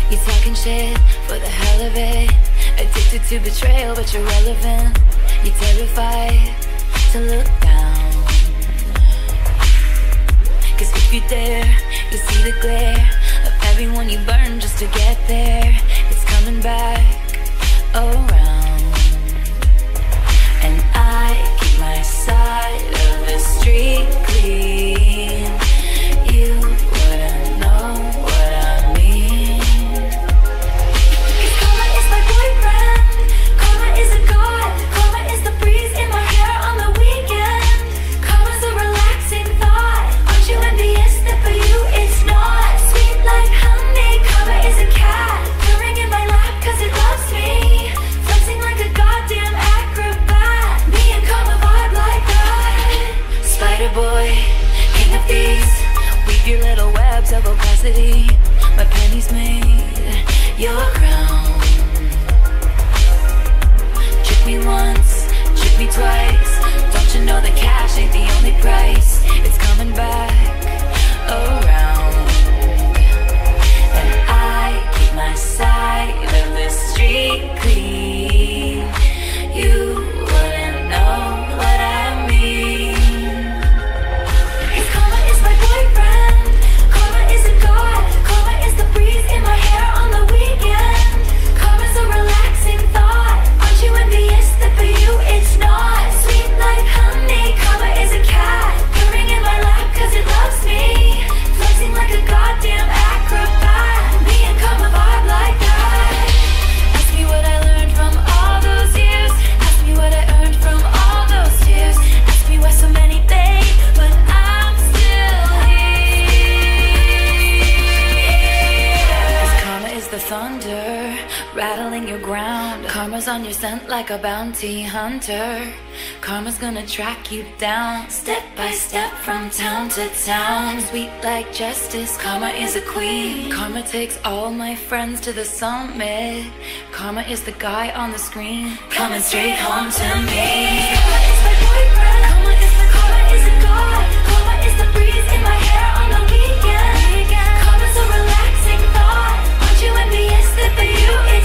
You talking shit for the hell of it. Addicted to betrayal, but you're relevant. You're terrified to look down. Cause if you dare, you see the glare of everyone you burn just to get there. It's coming back around. And I keep my side of the street clean. You wouldn't know what I mean. Cause karma is my boyfriend. Karma is a god. Karma is the breeze in my hair on the weekend. Karma's a relaxing thought. Aren't you envious that for you it's not? Sweet like honey. Karma is a cat purring in my lap cause it loves me. Flexing like a goddamn acrobat. Me and karma vibe like that. Spider boy, king of thieves. Weave your little webs of opacity. My pennies made your crown. Trick me once, trick me twice. Don't you know that cash ain't the only price? It's coming back around. And I keep my side of the street clean. You wouldn't know what I mean. Cause karma is my boyfriend. Karma is a god. Karma is the breeze in my hair on the weekend. Karma's a relaxing thought. Aren't you envious that for you it's not? Sweet like honey. Karma is a cat purring in my lap cause it loves me. Flexing like a goddamn acrobat. Me and karma vibe like that. Ask me what I learned from all those years. Ask me what I earned from all those tears. Ask me why so many fade, but I'm still here. Cause karma is the thunder rattling your ground. Karma's on your scent like a bounty hunter. Karma's gonna track you down, step by step from town to town. Sweet like justice, karma is a queen. Karma takes all my friends to the summit. Karma is the guy on the screen, coming straight home to me. Karma is my boyfriend. Karma is a god. Karma is the breeze in my hair on the weekend. Karma's a relaxing thought. Aren't you envious that for you